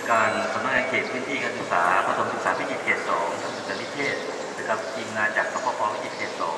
การสำนักงานเขตพื้นที่การศึกษาประถมศึกษาพิจิตรเขต2ท่านอาจารย์นิเทศนะครับทีมงานจากสพพพิจิตรเขต2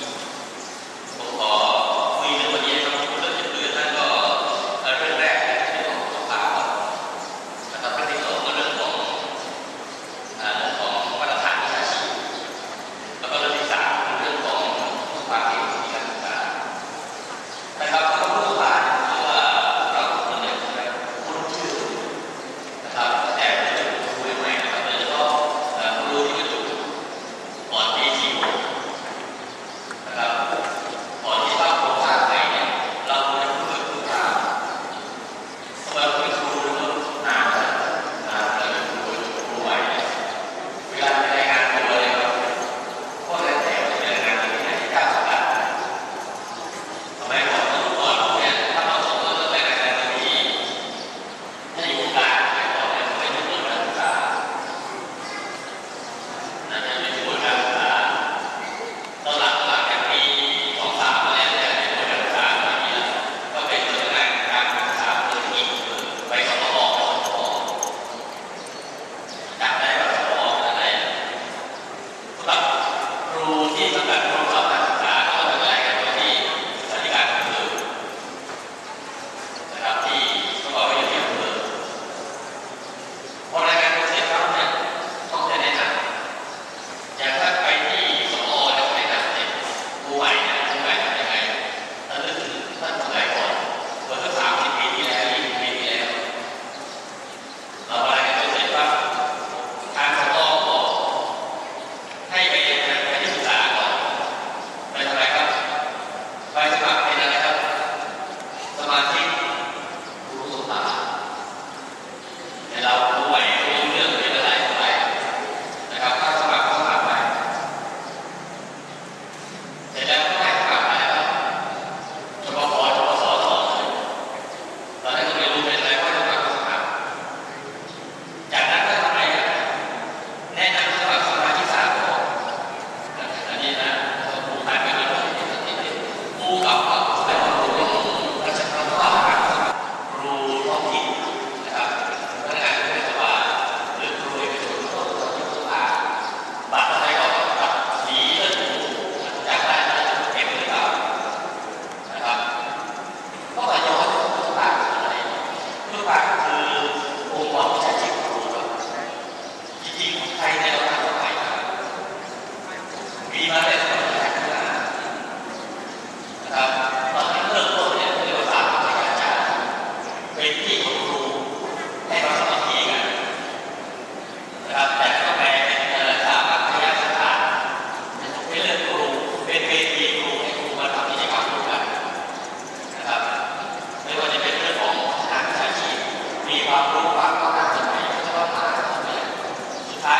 เว่าจะเป็นเรื่องของทางวิชาชีพมีความรู้ความก้าวหน้าสมัยก็จะต้องหาสุดท้าย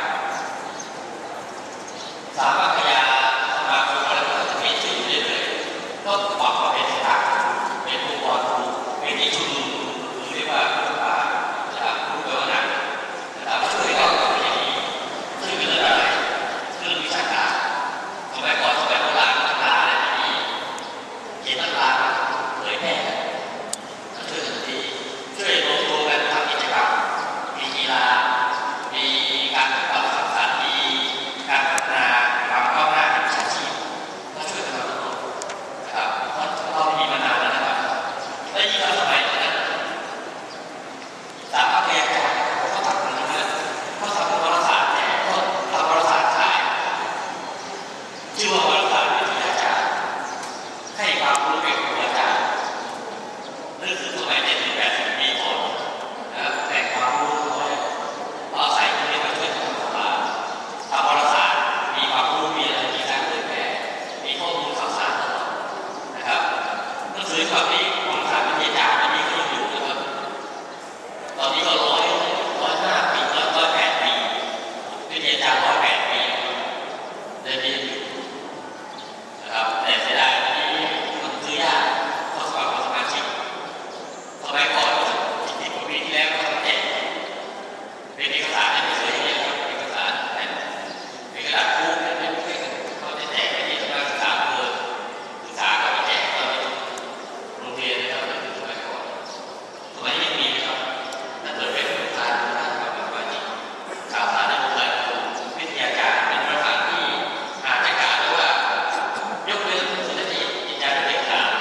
สามารถพยาสมาคมอะไรก็จะมีชื่อเรื่อยๆก็ปรับมาเป็นสถานเป็นองค์กรเป็นที่ชุมนุมหรือเรียกว่าผู้ป่านะครับผู้เกิดหนักนะครับช่วยกันอย่างนี้ช่วยกันเรื่องอะไรเรื่องวิชาการสมัยก่อนสมัยโบราณตำราอะไรอย่างนี้เขียนตำราเผยแพร่ช่วยกันดีช่วยรวมตัวกันทำกิจกรรมมีกีฬามีการประกอบสังสรรค์มีการพัฒนาความก้าวหน้าในวิชาชีพก็ช่วยกันตลอดนะครับเพราะเรามีมานานแล้วนะครับและยิ่งสมัยนั้นสามารถเรียนจากเขาทำอะไรนะเขาทำวารสารแจกเขาทำวารสารขายชื่อว่าวารสารวิทยาการให้ความรู้เกี่ยวกับอาจารย์นึกถึงสมัย70-80 ปีก่อนนะครับแต่ความรู้น้อยเราใส่ตรงนี้มาช่วยทำตำราทำวารสารมีความรู้มีอะไรมีการเผยแพร่มีข้อมูลข่าวสารตลอดนะครับหนังสือฉบับนี้วารสารวิทยาการอันนี้ก็ยังอยู่นะครับตอนนี้ก็105 ปี108 ปีวิทยาการ108 ปีเดือนนี้อยู่นะครับแต่เสียดายอันนี้มันซื้อยากต้องสมัครสมาชิกสมัยก่อน10 กว่าปีที่แล้วก็แจกเป็นเอกสารไม่เคยเห็นครับเอกสารเป็นกระดาษคู่เขาจะแจกให้ที่สำนักศึกษาศึกษาก็ไปแจกก็โรงเรียนนะครับสมัยก่อนสมัยนี้มีไหมครับถ้าเกิดเป็นเอกสารนะครับสมาชิกข่าวสารในโรงเรียนวิทยาการเป็นภาษาที่อาจจะกล่าวได้ว่ายกเว้นศิลปินจิตใจเด็กขาด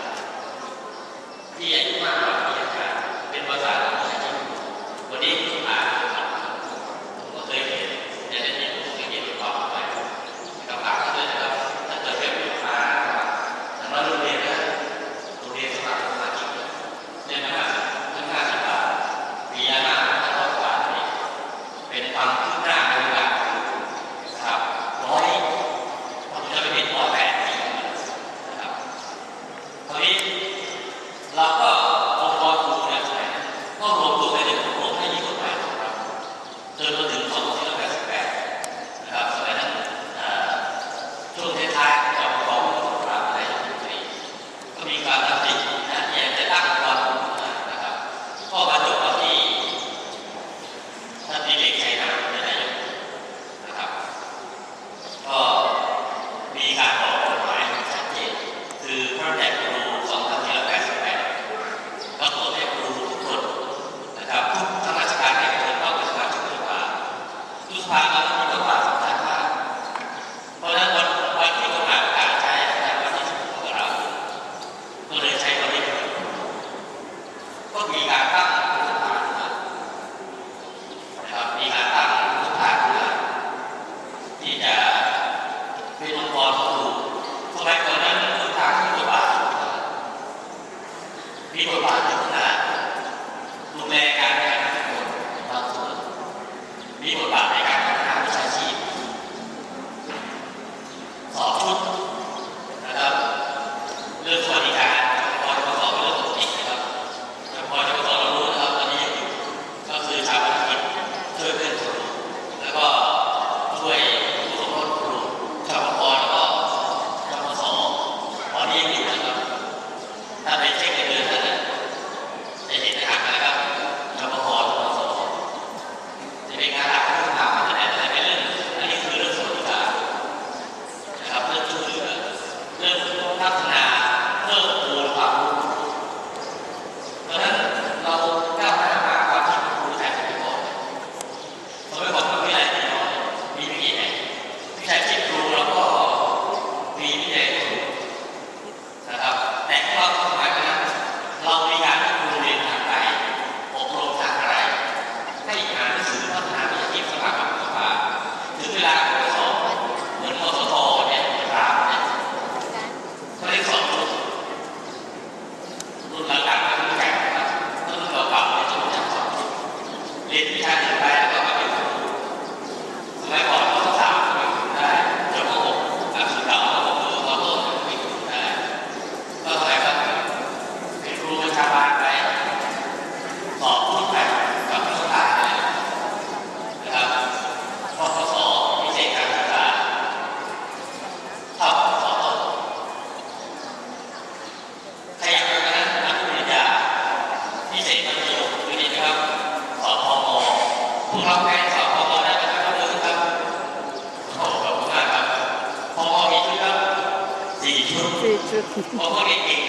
ที่อายุมากกว่าวิทยาการเป็นภาษาของวิชาชีพวันนี้ผมอ่านผมก็เคยเห็นแต่ในนี้ผมเคยเห็นความหมายกับปากด้วยนะครับถ้าเกิดเป็นลูกค้าสำหรับโรงเรียนนะโรงเรียนสมัครสมาชิกเนี่ยนะตั้ง50 บาทปีละ500 กว่านี่เป็นความคืบหน้าในเวลานะครับผมจะไปเห็น108 ปีนะครับตอนนี้เราก็องค์กรครูเนี่ยก็รวมตัวกันในกลุ่มให้มีกฎหมายนะครับจนมาถึง2488นะครับสมัยนั้นช่วงท้ายๆของกองปราบในก็มีการตัดสินนะอยากจะตั้งองค์กรนะครับก็มาจบที่ท่านดิเรกชัยนามเป็นนายกนะครับก็มีการออกกฎหมายชัดเจนคือพระราชบัญญัติครู2488กำหนดให้ครูทุกคนนะครับทุกข้าราชการในกระทรวงต้องเป็นสมาชิกสภาทุกสภาก็ต้องมีบทบาทสำคัญมากเพราะฉะนั้นวันที่กฎหมายประกาศใช้ในวันที่16 มกราคมก็เลยใช้วันนี้ก็มีการตั้งสภาขึ้นมานะครับมีการตั้งสภาขึ้นมาที่จะเป็นองค์กรของครูสมัยก่อนนั้นทุกทางมีบทบาทมีบทบาทในขณะดูแลการแข่งขันทุกคนบางส่วนมีบทบาทในการพัฒนาวิชาชีพสอบชุดนะครับเรื่องสวัสดิการพอจะสอบเรื่องปกตินะครับแต่พอจะสอบเรารู้นะครับตอนนี้ก็คือชาวบ้านกิจช่วยเพื่อนครูแล้วก็ช่วยผู้สมรสครูชาวบ้านแล้วก็ชาวบ้านตอนนี้ยังอยู่นะครับถ้าไปเช็คในเดือนนั้นทำแทนสอบพอได้ไหมครับท่านครับขอบคุณมากครับพอมีชุดครับ4 ชุด 4 ชุดพอพวกนี้เก่ง